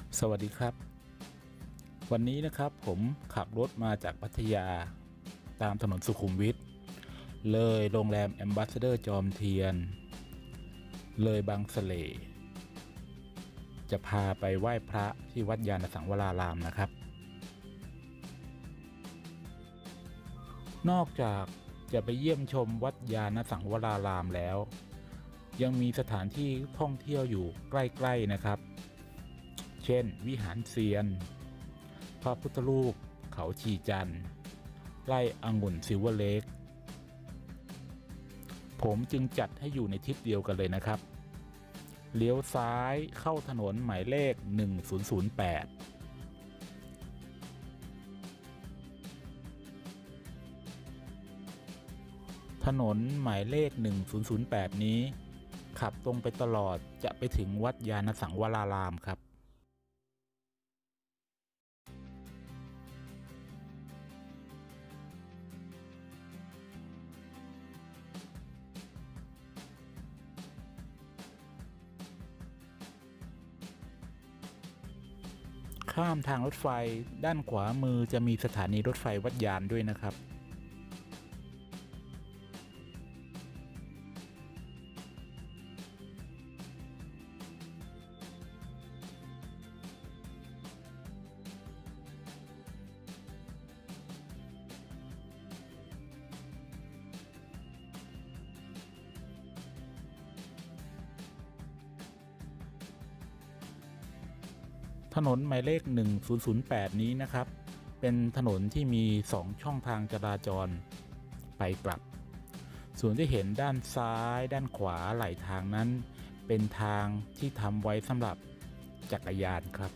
สวัสดีครับวันนี้นะครับผมขับรถมาจากพัทยาตามถนนสุขุมวิทเลยโรงแรมแอมบาสเดอร์จอมเทียนเลยบางสะเลจะพาไปไหว้พระที่วัดยานสังวรารามนะครับนอกจากจะไปเยี่ยมชมวัดยานสังวรารามแล้วยังมีสถานที่ท่องเที่ยวอยู่ใกล้ๆนะครับเช่นวิหารเซียนพระพุทธรูปเขาชีจันทร์ไร่องุ่นซิลเวอร์เลคผมจึงจัดให้อยู่ในทริปเดียวกันเลยนะครับเลี้ยวซ้ายเข้าถนนหมายเลข1008ถนนหมายเลข1008นี้ขับตรงไปตลอดจะไปถึงวัดยานสังวรารามครับข้ามทางรถไฟด้านขวามือจะมีสถานีรถไฟวัดยานด้วยนะครับถนนหมายเลข1008นี้นะครับเป็นถนนที่มี2ช่องทางจราจรไปกลับส่วนที่เห็นด้านซ้ายด้านขวาไหลทางนั้นเป็นทางที่ทำไว้สำหรับจักรยานครับ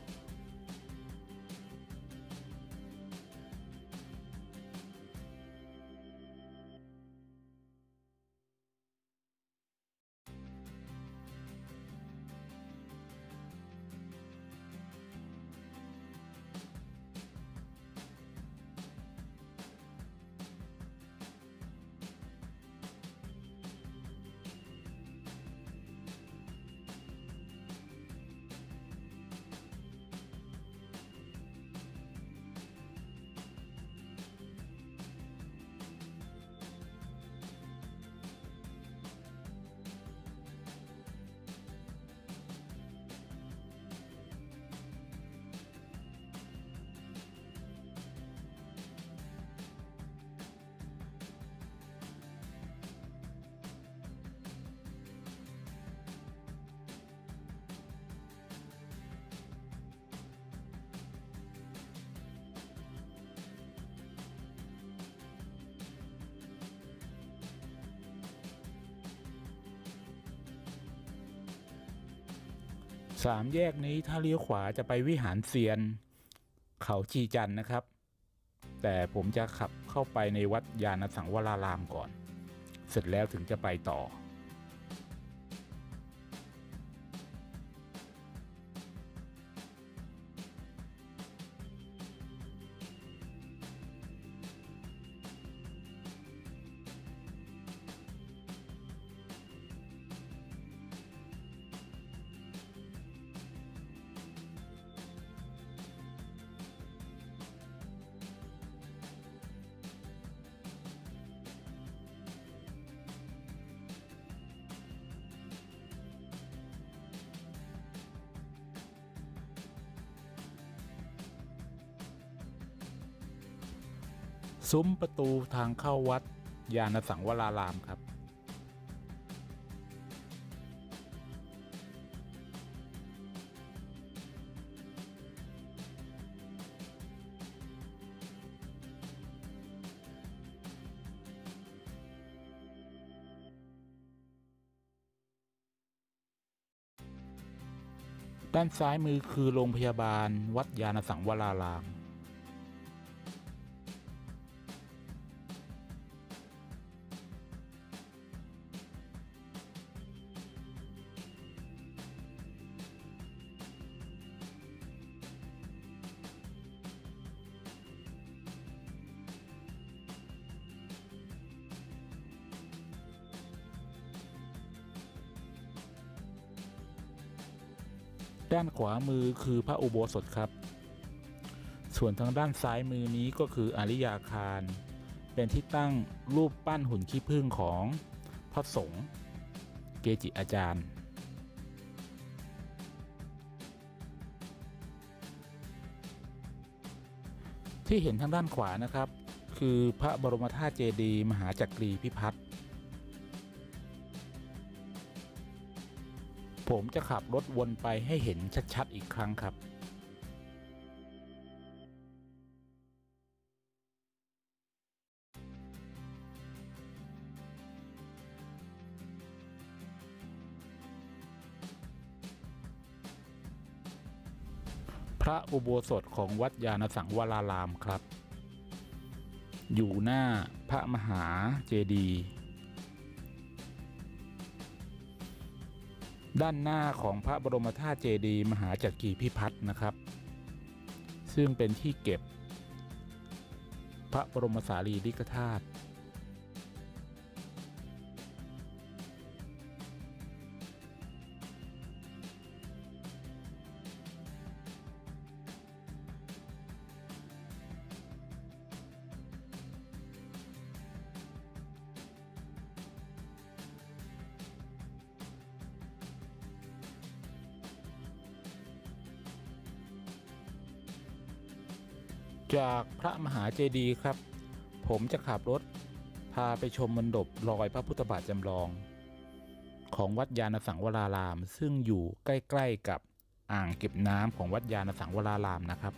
3แยกนี้ถ้าเลี้ยวขวาจะไปวิหารเซียนเขาชีจันทร์นะครับแต่ผมจะขับเข้าไปในวัดยานสังวรารามก่อนเสร็จแล้วถึงจะไปต่อซุ้มประตูทางเข้าวัดยานสังวรารามครับด้านซ้ายมือคือโรงพยาบาลวัดยานสังวรารามด้านขวามือคือพระอุโบสถครับส่วนทางด้านซ้ายมือนี้ก็คืออาริยาคารเป็นที่ตั้งรูปปั้นหุ่นขี้ผึ้งของพระสงฆ์เกจิอาจารย์ที่เห็นทางด้านขวานะครับคือพระบรมธาตุเจดีย์มหาจักรีพิพัฒน์ผมจะขับรถวนไปให้เห็นชัดๆอีกครั้งครับพระอุโบสถของวัดยานสังวรารามครับอยู่หน้าพระมหาเจดีย์ด้านหน้าของพระบรมธาตุเจดีย์มหาจักรีพิพัฒน์นะครับซึ่งเป็นที่เก็บพระบรมสารีริกธาตุจากพระมหาเจดีย์ครับผมจะขับรถพาไปชมมณฑปรอยพระพุทธบาทจำลองของวัดยานสังวรารามซึ่งอยู่ใกล้ๆกับอ่างเก็บน้ำของวัดยานสังวรารามนะครับ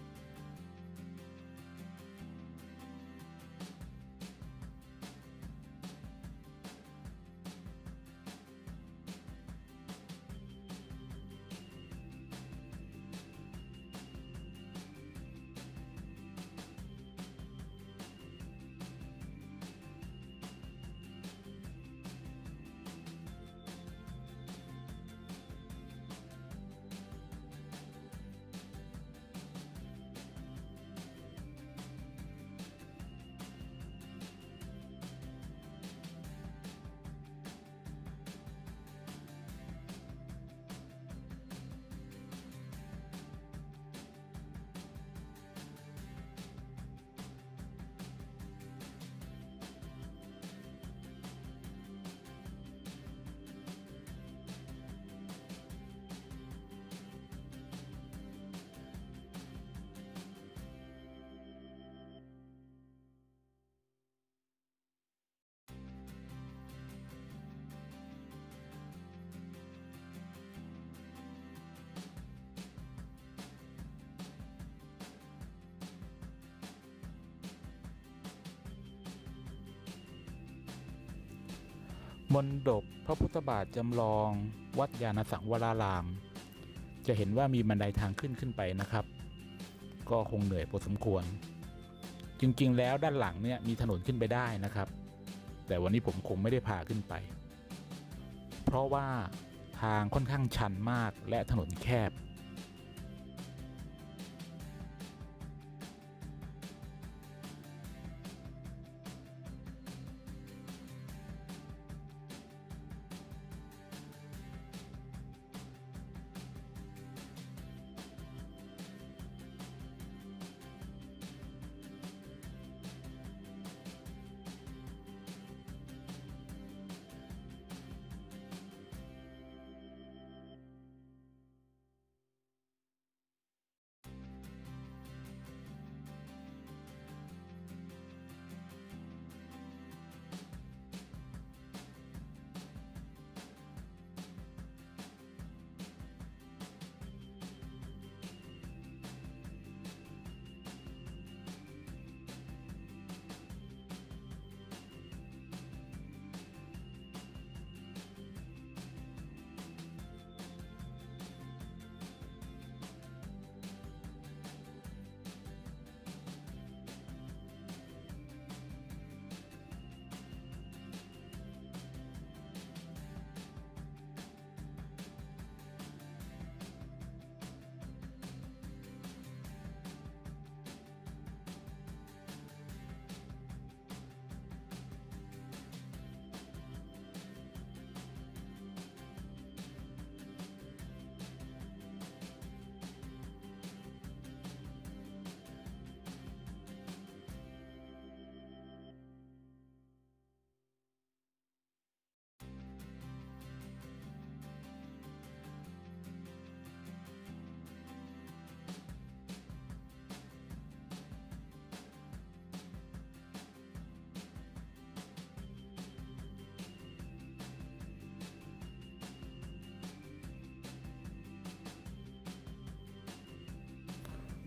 มณฑปพระพุทธบาทจำลองวัดยานสังวรารามจะเห็นว่ามีบันไดทางขึ้นไปนะครับก็คงเหนื่อยพอสมควรจริงๆแล้วด้านหลังเนี่ยมีถนนขึ้นไปได้นะครับแต่วันนี้ผมคงไม่ได้พาขึ้นไปเพราะว่าทางค่อนข้างชันมากและถนนแคบ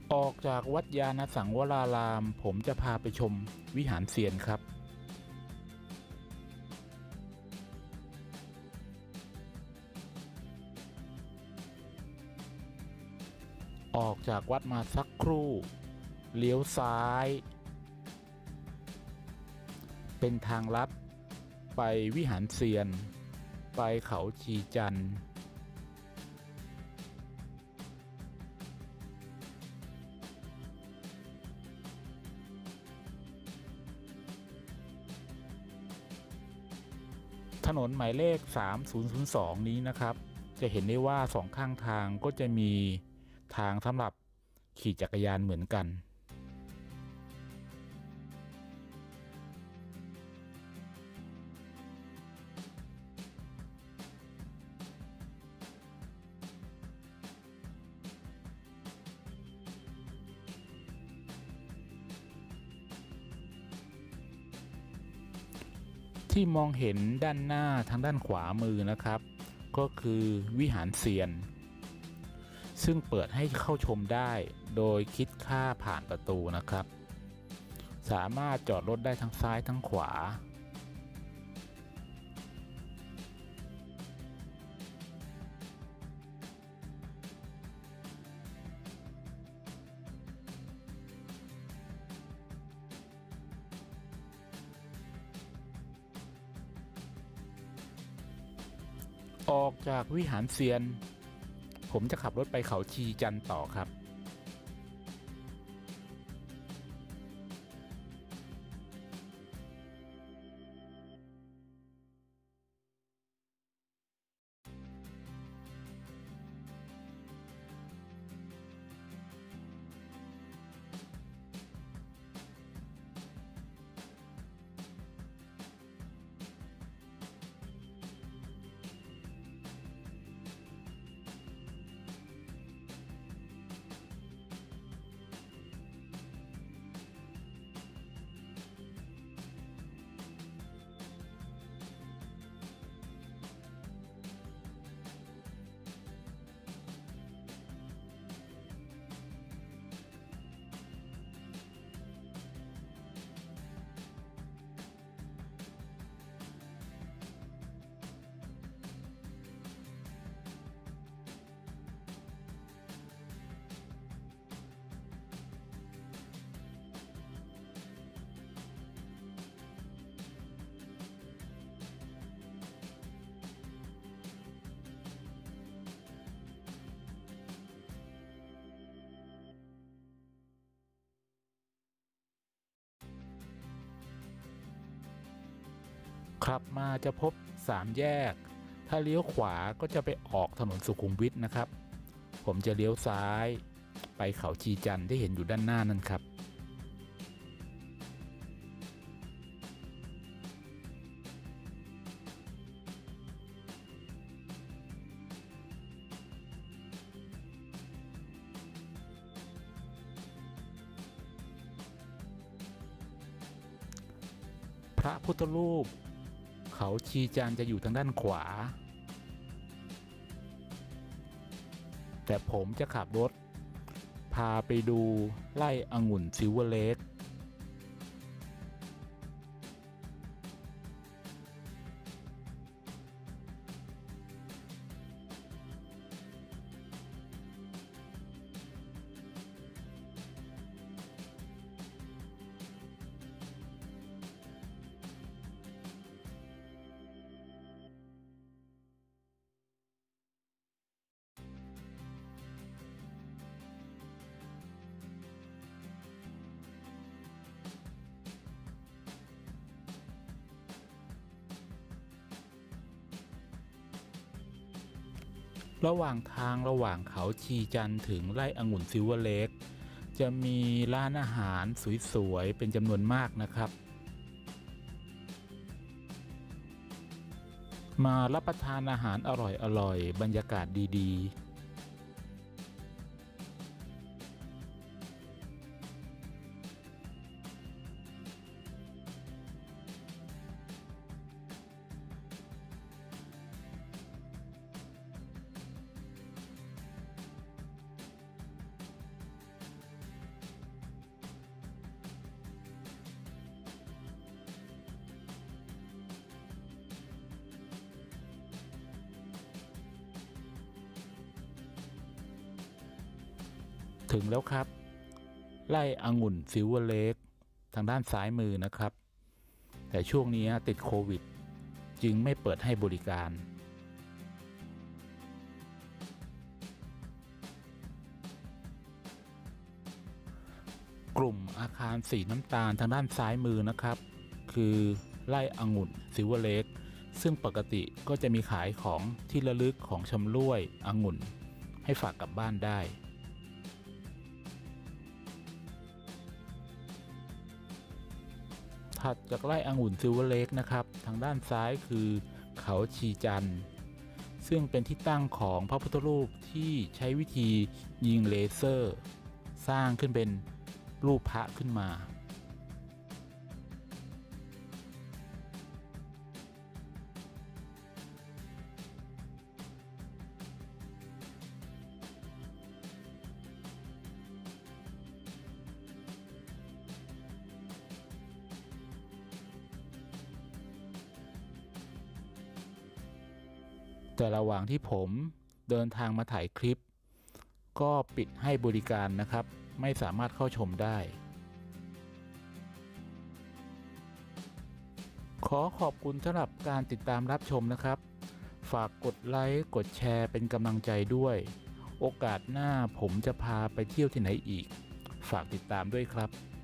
ออกจากวัดยานสังวรารามผมจะพาไปชมวิหารเซียนครับออกจากวัดมาสักครู่เลี้ยวซ้ายเป็นทางลัดไปวิหารเซียนไปเขาชีจันทร์ถนนหมายเลข3002นี้นะครับจะเห็นได้ว่าสองข้างทางก็จะมีทางสำหรับขี่จักรยานเหมือนกันที่มองเห็นด้านหน้าทางด้านขวามือนะครับก็คือวิหารเซียนซึ่งเปิดให้เข้าชมได้โดยคิดค่าผ่านประตูนะครับสามารถจอดรถได้ทั้งซ้ายทั้งขวาออกจากวิหารเซียนผมจะขับรถไปเขาชีจันทร์ต่อครับขับมาจะพบ3แยกถ้าเลี้ยวขวาก็จะไปออกถนนสุขุมวิทนะครับผมจะเลี้ยวซ้ายไปเขาชีจันทร์ที่เห็นอยู่ด้านหน้านั่นครับพระพุทธรูปเขาชีจันทร์จะอยู่ทางด้านขวาแต่ผมจะขับรถพาไปดูไร่องุ่นซิลเวอร์เลคระหว่างทางระหว่างเขาชีจันทร์ถึงไร่องุ่นซิลเวอร์เลคจะมีร้านอาหารสวยๆเป็นจำนวนมากนะครับมารับประทานอาหารอร่อยๆบรรยากาศดีๆถึงแล้วครับไร่องุ่นซิลเวอร์เลคทางด้านซ้ายมือนะครับแต่ช่วงนี้ติดโควิดจึงไม่เปิดให้บริการกลุ่มอาคารสีน้ำตาลทางด้านซ้ายมือนะครับคือไร่องุ่นซิลเวอร์เลคซึ่งปกติก็จะมีขายของที่ระลึกของชำร่วยองุ่นให้ฝากกลับบ้านได้ถัดจากไร่องุ่นซิลเวอร์เลคนะครับทางด้านซ้ายคือเขาชีจันทร์ซึ่งเป็นที่ตั้งของพระพุทธรูปที่ใช้วิธียิงเลเซอร์สร้างขึ้นเป็นรูปพระขึ้นมาแต่ระหว่างที่ผมเดินทางมาถ่ายคลิปก็ปิดให้บริการนะครับไม่สามารถเข้าชมได้ขอขอบคุณสำหรับการติดตามรับชมนะครับฝากกดไลค์กดแชร์เป็นกำลังใจด้วยโอกาสหน้าผมจะพาไปเที่ยวที่ไหนอีกฝากติดตามด้วยครับ